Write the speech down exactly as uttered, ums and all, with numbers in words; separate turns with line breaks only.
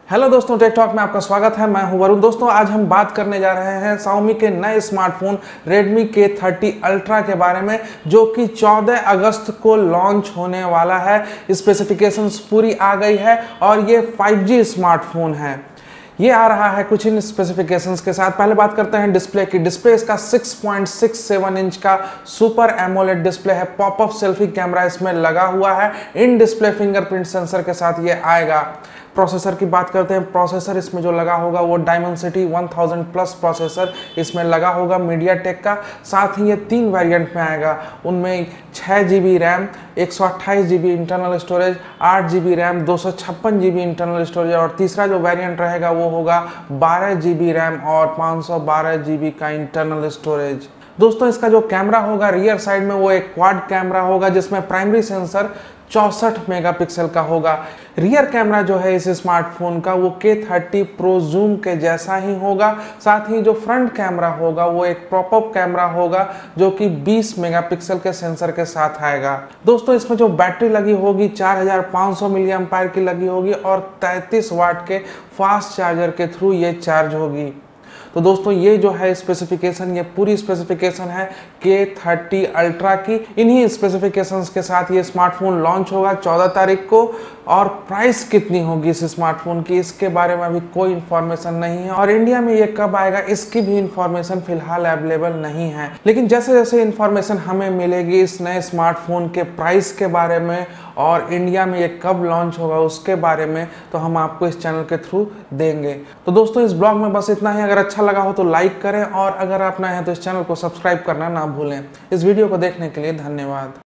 Hello दोस्तों, take talk में आपका स्वागत है। मैं हूं वरुण। दोस्तों, आज हम बात करने जा रहे हैं Xiaomi के नए स्मार्टफोन Redmi के थर्टी अल्ट्रा के बारे में, जो कि चौदह अगस्त को लॉन्च होने वाला है। स्पेसिफिकेशंस पूरी आ गई है और ये फाइव जी स्मार्टफोन है। ये आ रहा है कुछ इन स्पेसिफिकेशंस के साथ। पहले बात करते हैं डिस्प्ले की। डिस्प्ले इसका six point six seven inch का सुपर एमोलेड डिस्प्ले है। पॉपअप सेल्फी कैमरा इसमें लगा हुआ है। इन डिस्प्ले फिंगरप्रिंट सेंसर के साथ ये आएगा। प्रोसेसर की बात करते हैं। प्रोसेसर इसमें जो लगा होगा वो Dimensity one thousand plus processor इसमें लगा होगा मीडियाटेक का। साथ ही ये तीन वेरिएंट में आएगा। उनमें छः जी बी रैम, एक सौ अट्ठाईस जी बी इंटरनल स्टोरेज, आठ जी बी रैम, दो सौ छप्पन जी बी इंटरनल स्टोरेज और तीसरा जो वेरिएंट रहेगा वो होगा बारह जी बी रैम और पाँच सौ बारह जी बी का इंटरनल स्टोरेज। दोस्तों, इसका जो कैमरा होगा रियर साइड में वो एक क्वाड कैमरा होगा, जिसमें प्राइमरी सेंसर चौसठ मेगापिक्सल का होगा। रियर कैमरा जो है इस स्मार्टफोन का वो के थर्टी प्रो जूम के जैसा ही होगा। साथ ही जो फ्रंट कैमरा होगा वो एक पॉपअप कैमरा होगा, जो कि बीस मेगापिक्सल के सेंसर के साथ आएगा। दोस्तों, इसमें जो बैटरी लगी होगी चार हज़ार पाँच सौ मिली एम्पायर की लगी होगी और तैंतीस वाट के फास्ट चार्जर के थ्रू ये चार्ज होगी। तो दोस्तों, ये जो है स्पेसिफिकेशन, ये पूरी स्पेसिफिकेशन है के थर्टी अल्ट्रा की। इन्हीं स्पेसिफिकेशंस के साथ ये स्मार्टफोन लॉन्च होगा चौदह तारीख को। और प्राइस कितनी होगी इस स्मार्टफोन की, इसके बारे में अभी कोई इन्फॉर्मेशन नहीं है। और इंडिया में ये कब आएगा इसकी भी इन्फॉर्मेशन फिलहाल अवेलेबल नहीं है। लेकिन जैसे जैसे इन्फॉर्मेशन हमें मिलेगी इस नए स्मार्टफोन के प्राइस के बारे में और इंडिया में ये कब लॉन्च होगा उसके बारे में, तो हम आपको इस चैनल के थ्रू देंगे। तो दोस्तों, इस ब्लॉग में बस इतना ही। अगर अच्छा लगा हो तो लाइक करें और अगर आप नए हैं तो इस चैनल को सब्सक्राइब करना ना भूलें। इस वीडियो को देखने के लिए धन्यवाद।